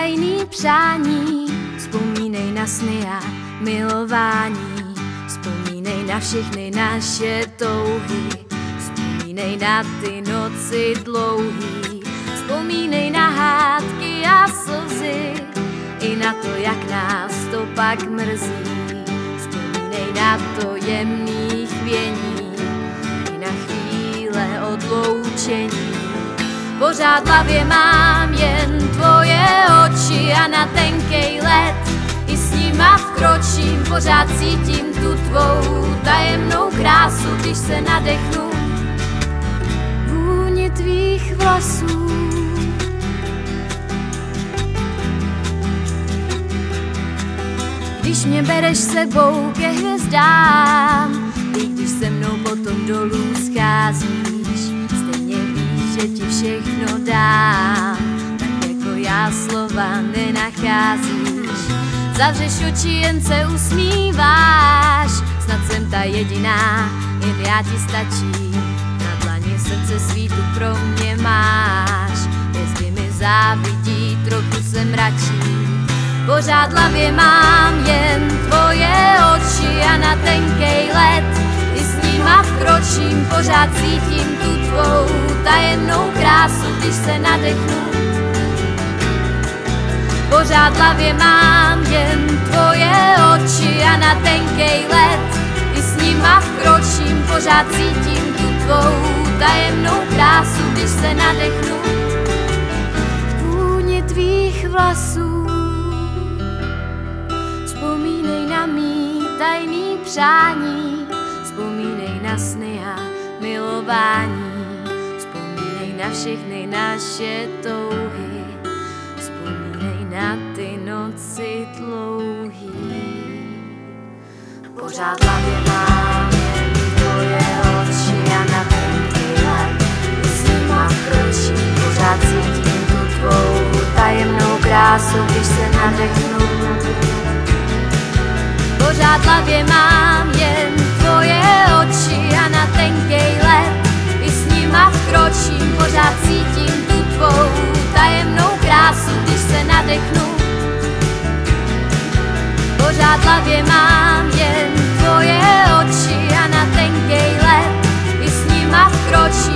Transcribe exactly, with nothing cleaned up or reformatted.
tajný přání, vzpomínej na sny a milování, vzpomínej na všechny naše touhy, vzpomínej na ty noci dlouhý, vzpomínej na hádky a slzy, i na to, jak nás to pak mrzí, vzpomínej na to jemný chvění, i na chvíle odloučení. Pořád v hlavě mám jen tvoje oči a na tenkej led i s nima vkročím, pořád cítím tu tvou tajemnou krásu, když se nadechnu vůni tvých vlasů. Když mě bereš sebou ke hvězdám, i když se mnou potom dolů scházíš, stejně víš, že ti všechno dám, tak jako já slova nenacházíš. Zavřeš oči, jen se usmíváš, snad jsem ta jediná, jen já ti stačí. Na dlani srdce svítu pro mě máš, hvězdy mi závidí, trochu se mračí. Pořád v hlavě mám jen tvoje oči a na tenkej led i s nima vkročím, pořád cítím tu tvou tajemnou krásu, když se nadechnu. Pořád v hlavě mám jen tvoje oči a na tenkej led i s nima vkročím, pořád cítím tu tvou tajemnou krásu, když se nadechnu vůni tvých vlasů. Vzpomínej na mý tajný přání, vzpomínej na sny a milování, vzpomínej na všechny naše touhy, vzpomínej na ty noci dlouhý. Pořád v hlavě mám jen tvoje oči a na tenkej led i s nima vkročím, pořád cítím tu tvou tajemnou krásu, když se nadechnu. Pořád v hlavě mám jen tvoje oči a na tenkej led i s nima vkročím, pořád cítím tu tvou tajemnou krásu, když se nadechnu. Pořád v hlavě mám jen tvoje oči a na tenkej led i s nima vkročím,